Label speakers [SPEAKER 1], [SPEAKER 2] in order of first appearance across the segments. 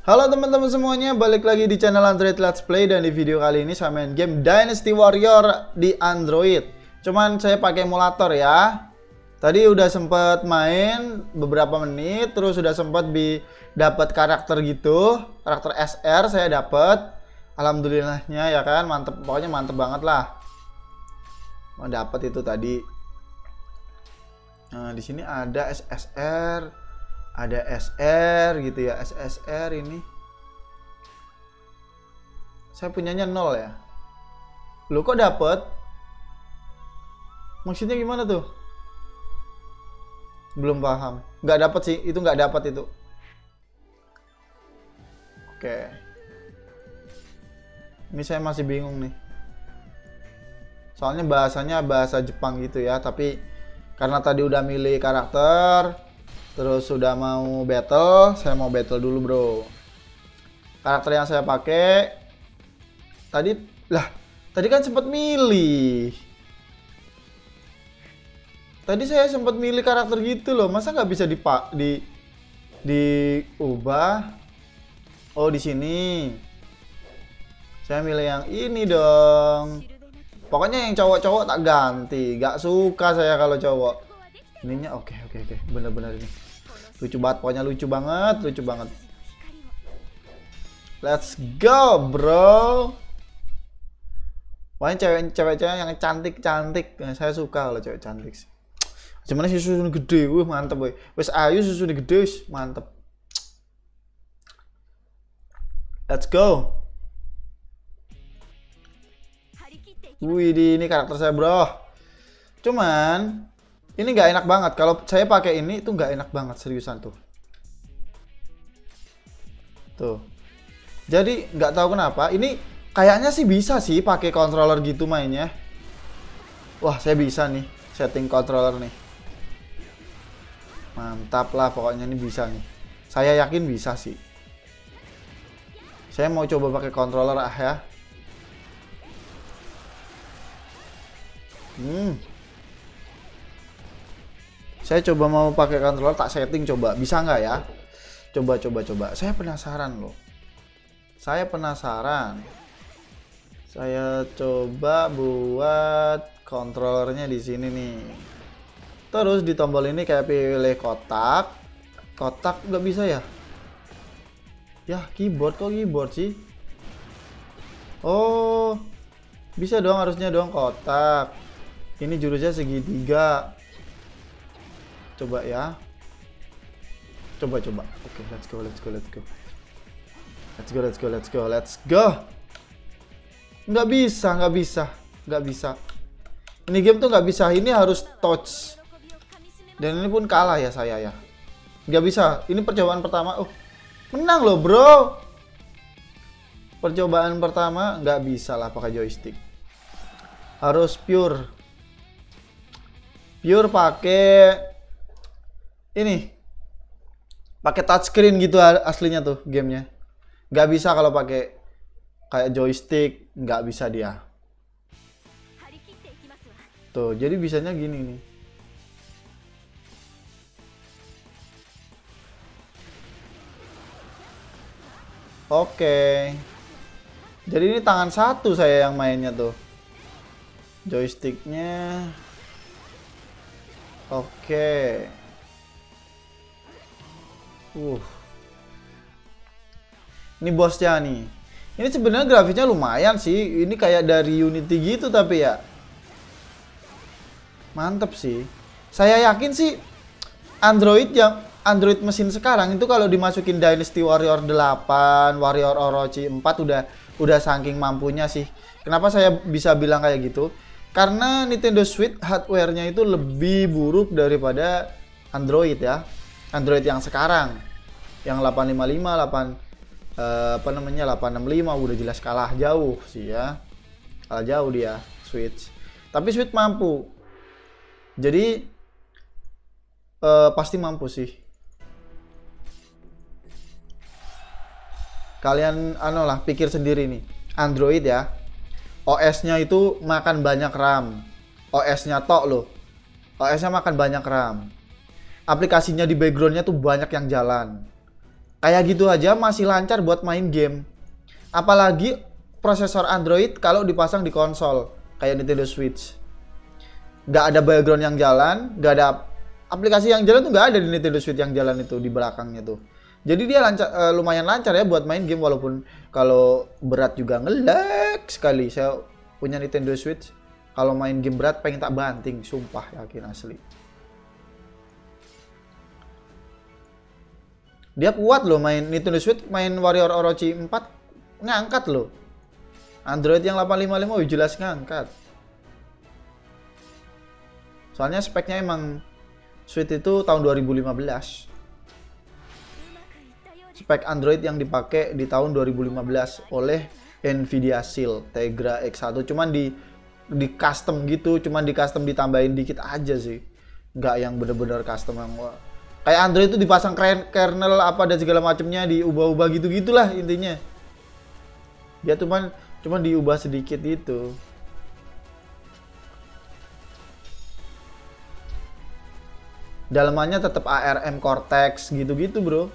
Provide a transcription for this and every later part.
[SPEAKER 1] Halo teman-teman semuanya, balik lagi di channel Android Let's Play. Dan di video kali ini saya main game Dynasty Warrior di Android. Cuman saya pakai emulator ya. Tadi udah sempet main beberapa menit, terus udah sempet dapat karakter gitu, karakter SR saya dapat. Alhamdulillahnya ya kan, mantep, pokoknya mantep banget lah. Mau dapat itu tadi. Nah, di sini ada SSR, ada SR gitu ya, SSR ini. Saya punyanya 0 ya. Lu kok dapet? Maksudnya gimana tuh? Belum paham. Nggak dapet sih, itu nggak dapat itu. Oke. Ini saya masih bingung nih. Soalnya bahasanya bahasa Jepang gitu ya, tapi karena tadi udah milih karakter, terus sudah mau battle, saya mau battle dulu bro. Karakter yang saya pakai tadi kan sempat milih. Tadi saya sempat milih karakter gitu loh, masa nggak bisa diubah? Oh di sini. Saya milih yang ini dong. Pokoknya yang cowok-cowok tak ganti, gak suka saya kalau cowok. Ininya oke, bener-bener ini lucu banget, pokoknya lucu banget. Let's go bro. Pokoknya cewek-cewek yang cantik, saya suka kalau cewek cantik sih. Cuman si susunya gede, mantep boy. Wes ayu susunya gede, mantep. Let's go. Wih, ini karakter saya bro. Cuman ini nggak enak banget. Kalau saya pakai ini tuh nggak enak banget, seriusan tuh. Tuh. Jadi nggak tahu kenapa. Ini kayaknya sih bisa sih pakai controller gitu mainnya. Wah, saya bisa nih setting controller nih. Mantap lah, pokoknya ini bisa nih. Saya yakin bisa sih. Saya mau coba pakai controller ya. Saya coba mau pakai controller, tak setting coba, bisa nggak ya? Coba. Saya penasaran loh. Saya coba buat controllernya di sini nih. Terus di tombol ini kayak pilih kotak. Kotak nggak bisa ya? Ya keyboard, kok keyboard sih? Oh, bisa dong, harusnya dong kotak. Ini jurusnya segitiga. Coba ya. Coba. Oke, let's go. Nggak bisa. Ini game tuh nggak bisa. Ini harus touch. Dan ini pun kalah ya saya ya. Nggak bisa. Ini percobaan pertama. Oh, menang loh bro. Percobaan pertama nggak bisa lah pakai joystick. Harus pure pakai ini, pakai touchscreen gitu aslinya tuh gamenya. Nggak bisa kalau pakai kayak joystick, nggak bisa dia. Tuh, jadi bisanya gini nih. Oke. Jadi ini tangan satu saya yang mainnya tuh. Joysticknya. Oke. Ini bosnya nih. Ini sebenarnya grafisnya lumayan sih. Ini kayak dari Unity gitu tapi ya. Mantep sih. Saya yakin sih Android mesin sekarang itu kalau dimasukin Dynasty Warrior 8, Warrior Orochi 4 udah saking mampunya sih. Kenapa saya bisa bilang kayak gitu? Karena Nintendo Switch hardware-nya itu lebih buruk daripada Android ya. Android yang sekarang. Yang 865, 865 udah jelas kalah jauh sih ya. Kalah jauh dia Switch. Tapi Switch mampu. Jadi pasti mampu sih. Kalian pikir sendiri nih. Android ya. OS-nya itu makan banyak RAM. OS-nya tok loh. OS-nya makan banyak RAM. Aplikasinya di background-nya tuh banyak yang jalan. Kayak gitu aja masih lancar buat main game. Apalagi prosesor Android kalau dipasang di konsol kayak Nintendo Switch. Nggak ada background yang jalan, nggak ada aplikasi yang jalan tuh, nggak ada di Nintendo Switch yang jalan itu di belakangnya tuh. Jadi dia lancar, lumayan lancar ya buat main game, walaupun kalau berat juga nge-lag sekali. Saya punya Nintendo Switch, kalau main game berat pengen tak banting, sumpah yakin asli. Dia kuat loh main Nintendo Switch, main Warrior Orochi 4 ngangkat loh. Android yang 855 jelas ngangkat. Soalnya speknya emang Switch itu tahun 2015. Spek Android yang dipakai di tahun 2015 oleh Nvidia Shield Tegra X1, cuman di custom gitu, cuman di custom ditambahin dikit aja sih. Nggak yang bener-bener custom yang kayak Android itu dipasang kernel apa dan segala macamnya, diubah-ubah gitu-gitulah intinya. Dia cuman diubah sedikit itu. Dalamannya tetap ARM Cortex gitu-gitu, bro.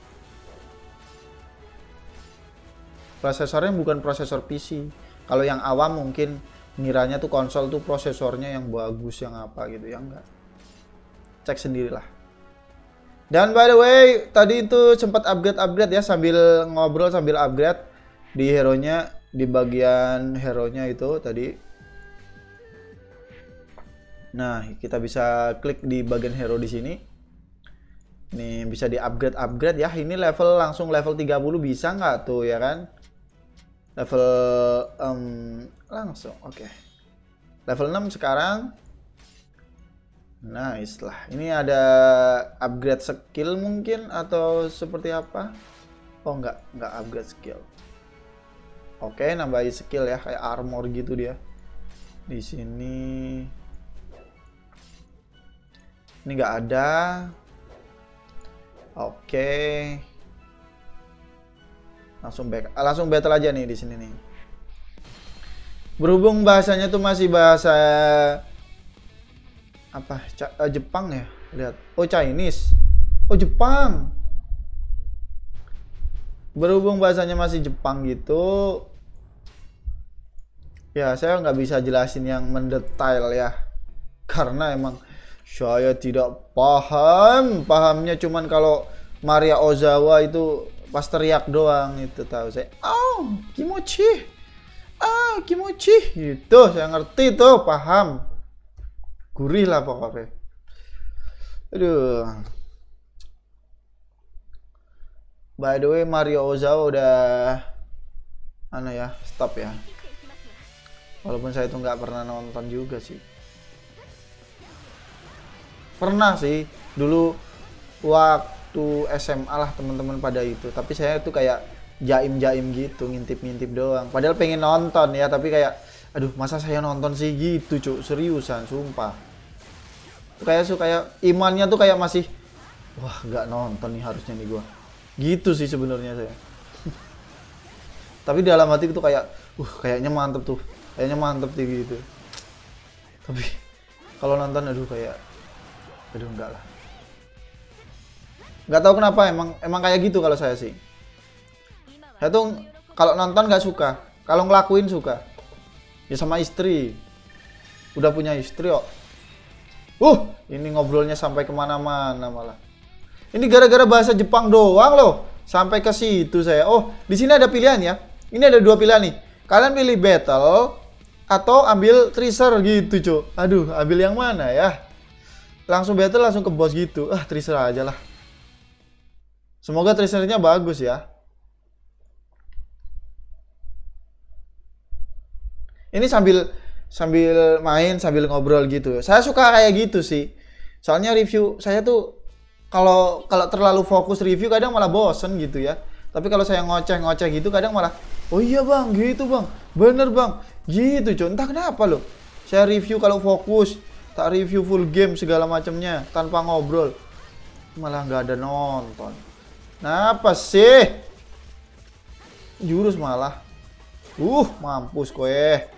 [SPEAKER 1] Prosesornya bukan prosesor PC. Kalau yang awam mungkin ngiranya tuh konsol tuh prosesornya yang bagus, yang apa gitu, ya enggak. Cek sendirilah. Dan by the way, tadi itu sempat upgrade ya, sambil ngobrol sambil upgrade di hero-nya, di bagian hero-nya itu tadi. Nah, kita bisa klik di bagian hero di sini. Nih, bisa di upgrade ya. Ini level langsung level 30 bisa nggak tuh ya kan? Level langsung, oke. Level 6 sekarang. Nice lah. Ini ada upgrade skill mungkin atau seperti apa? Oh enggak upgrade skill. Oke, nambahin skill ya, kayak armor gitu dia. Di sini ini nggak ada. Oke. Langsung battle aja nih di sini nih. Berhubung bahasanya tuh masih bahasa apa? Jepang ya? Lihat. Oh, Chinese. Oh, Jepang. Berhubung bahasanya masih Jepang gitu, ya saya nggak bisa jelasin yang mendetail ya, karena emang saya tidak paham. Pahamnya cuman kalau Maria Ozawa itu pas teriak doang itu tahu saya. Oh, kimochi. Ah, kimochi. Itu saya ngerti tuh, paham. Gurih lah pokoknya. Aduh. By the way, Mario Ozawa udah stop ya. Walaupun saya itu nggak pernah nonton juga sih. Pernah sih dulu waktu SMA lah, teman-teman pada itu. Tapi saya tuh kayak jaim-jaim gitu, ngintip-ngintip doang. Padahal pengen nonton ya, tapi kayak aduh, masa saya nonton sih gitu, cuk. Seriusan, sumpah. Kayak imannya tuh kayak masih, wah, nggak nonton nih harusnya nih gua. Gitu sih sebenarnya saya. Tapi dalam hati itu kayak, kayaknya mantep tuh. Kayaknya mantep tuh gitu. Tapi kalau nonton aduh enggak lah. Nggak tahu kenapa, emang kayak gitu kalau saya sih. Saya tuh kalau nonton nggak suka, kalau ngelakuin suka. Ya sama istri. Udah punya istri kok. Ini ngobrolnya sampai kemana-mana malah. Ini gara-gara bahasa Jepang doang loh, sampai ke situ saya. Oh, di sini ada pilihan ya. Ini ada dua pilihan nih. Kalian pilih battle atau ambil tracer gitu, Cuk. Aduh, ambil yang mana ya? Langsung battle langsung ke boss gitu. Tracer aja lah. Semoga tracernya bagus ya. Ini sambil main, sambil ngobrol gitu. Saya suka kayak gitu sih. Soalnya review saya tuh kalau terlalu fokus review kadang malah bosen gitu ya. Tapi kalau saya ngoceh gitu kadang malah, oh iya bang, gitu bang, bener bang, gitu cuy. Entah kenapa loh. Saya review kalau fokus, tak review full game segala macamnya tanpa ngobrol, malah nggak ada nonton. Kenapa sih? Jurus malah. Mampus kowe.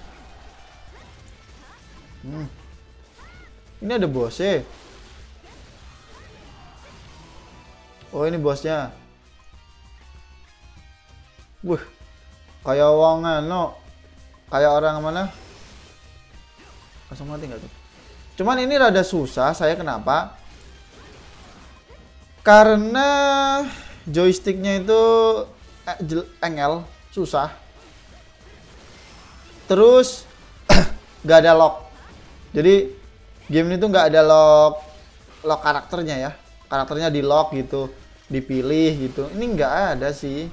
[SPEAKER 1] Ini ada bosnya. Oh, ini bosnya. Wih, kayak wong no, kayak orang mana? Langsung mati nggak tuh? Cuman ini rada susah saya kenapa? Karena joysticknya itu engel, susah. Terus nggak ada lock. Jadi game ini tuh nggak ada lock karakternya ya. Karakternya di lock gitu, dipilih gitu. Ini nggak ada sih.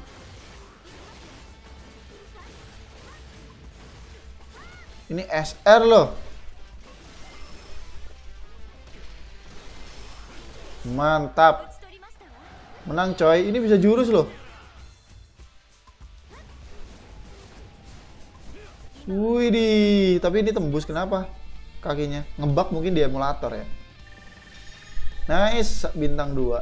[SPEAKER 1] Ini SR loh. Mantap. Menang coy. Ini bisa jurus loh. Widih, tapi ini tembus kenapa? Kakinya ngebug mungkin di emulator ya. Nice, bintang 2.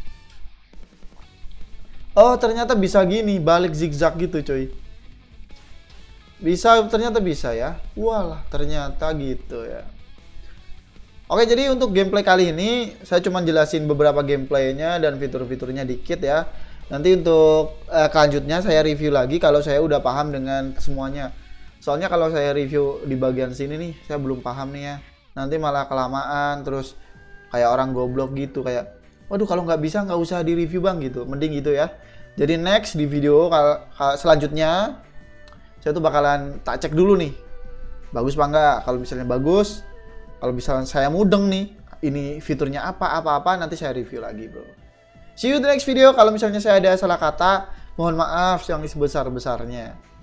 [SPEAKER 1] Oh, ternyata bisa gini, balik zigzag gitu coy. Bisa, ternyata bisa ya. Walah, ternyata gitu ya. Oke, jadi untuk gameplay kali ini saya cuma jelasin beberapa gameplaynya dan fitur-fiturnya dikit ya. Nanti untuk kelanjutnya saya review lagi kalau saya udah paham dengan semuanya. Soalnya kalau saya review di bagian sini nih, saya belum paham nih ya. Nanti malah kelamaan, terus kayak orang goblok gitu, kayak waduh kalau nggak bisa nggak usah di review bang gitu. Mending gitu ya. Jadi next di video selanjutnya saya tuh bakalan tak cek dulu nih, bagus apa enggak. Kalau misalnya bagus, kalau misalnya saya mudeng nih, ini fiturnya apa nanti saya review lagi bro. See you the next video. Kalau misalnya saya ada salah kata, mohon maaf yang sebesar-besarnya.